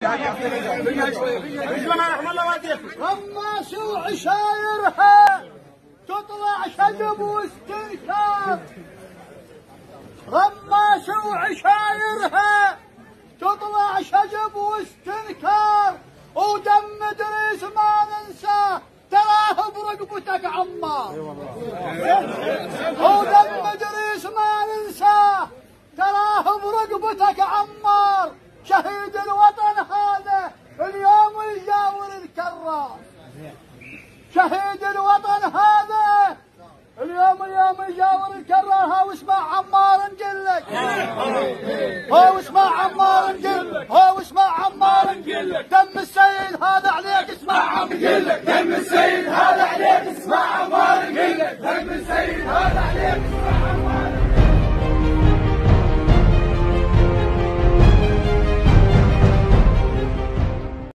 غماس وعشايرها تطلع شجب واستنكار، غماس وعشايرها تطلع شجب واستنكار، ودم ادريس ما ننساه تراه برقبتك عمار، ودم ادريس ما ننساه تراه برقبتك عمار، شهيد الوطن